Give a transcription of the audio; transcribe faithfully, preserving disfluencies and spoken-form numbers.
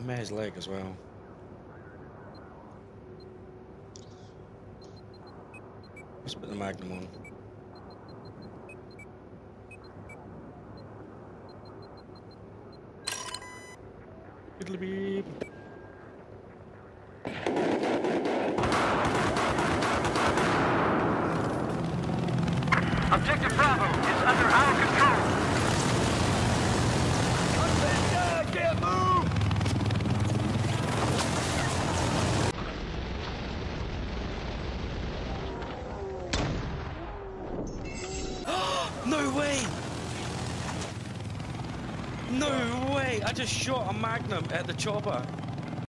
I'm at his leg as well. Let's put the Magnum on. Fiddly beep. Objective Bravo is under our control. I can't move! No way! No way! I just shot a Magnum at the chopper.